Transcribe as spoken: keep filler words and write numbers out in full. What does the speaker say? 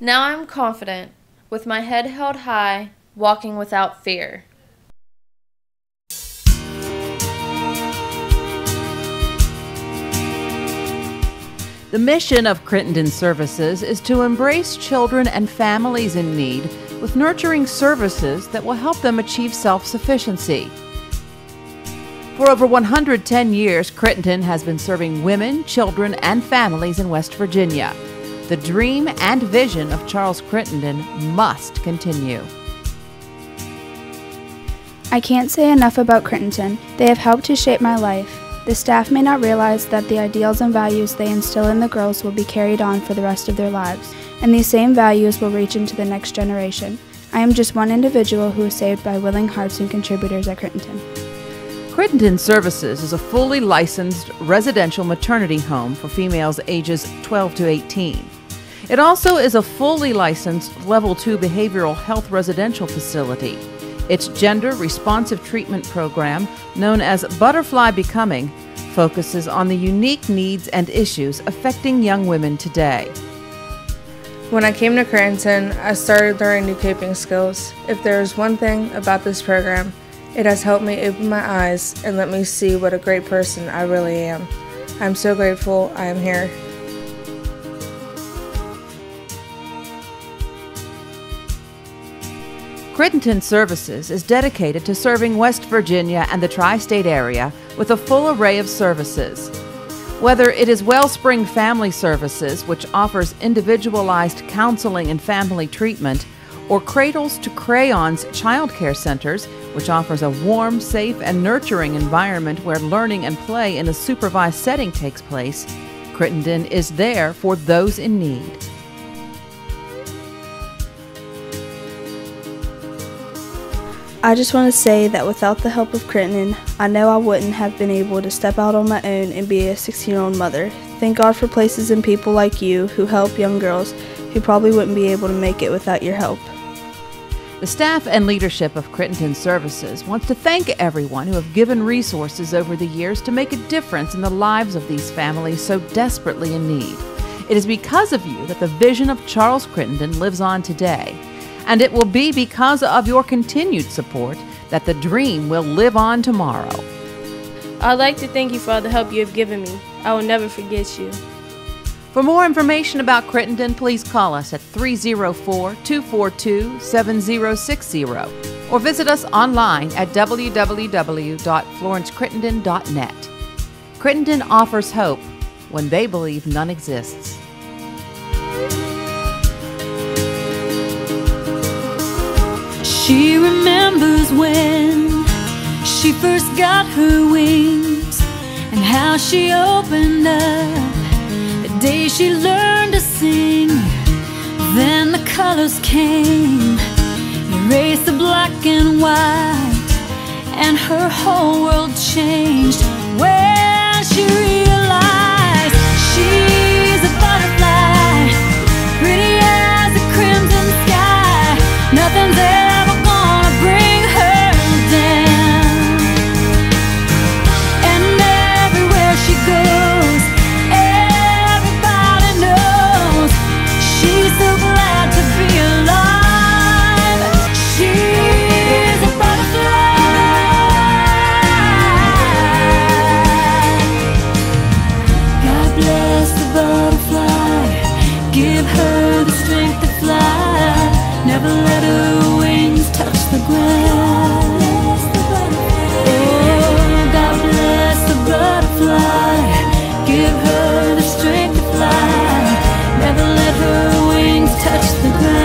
Now I'm confident, with my head held high, walking without fear. The mission of Crittenton Services is to embrace children and families in need with nurturing services that will help them achieve self-sufficiency. For over one hundred ten years, Crittenton has been serving women, children, and families in West Virginia. The dream and vision of Charles Crittenton must continue. I can't say enough about Crittenton. They have helped to shape my life. The staff may not realize that the ideals and values they instill in the girls will be carried on for the rest of their lives, and these same values will reach into the next generation. I am just one individual who is saved by willing hearts and contributors at Crittenton. Crittenton Services is a fully licensed residential maternity home for females ages twelve to eighteen. It also is a fully licensed Level two behavioral health residential facility. Its gender-responsive treatment program, known as Butterfly Becoming, focuses on the unique needs and issues affecting young women today. When I came to Crittenton, I started learning new coping skills. If there is one thing about this program, it has helped me open my eyes and let me see what a great person I really am. I'm so grateful I am here. Crittenton Services is dedicated to serving West Virginia and the tri-state area with a full array of services. Whether it is Wellspring Family Services, which offers individualized counseling and family treatment, or Cradles to Crayons Child Care Centers, which offers a warm, safe, and nurturing environment where learning and play in a supervised setting takes place, Crittenton is there for those in need. I just want to say that without the help of Crittenton, I know I wouldn't have been able to step out on my own and be a sixteen-year-old mother. Thank God for places and people like you who help young girls who probably wouldn't be able to make it without your help. The staff and leadership of Crittenton Services wants to thank everyone who have given resources over the years to make a difference in the lives of these families so desperately in need. It is because of you that the vision of Charles Crittenton lives on today. And it will be because of your continued support that the dream will live on tomorrow. I'd like to thank you for all the help you have given me. I will never forget you. For more information about Crittenton, please call us at three oh four, two four two, seven oh six oh or visit us online at w w w dot florence crittenton dot net. Crittenton offers hope when they believe none exists. She remembers when she first got her wings and how she opened up the day she learned to sing. Then the colors came, erased the black and white, and her whole world changed when she realized she's a butterfly, pretty as a crimson sky. Nothing's ever touch the ground.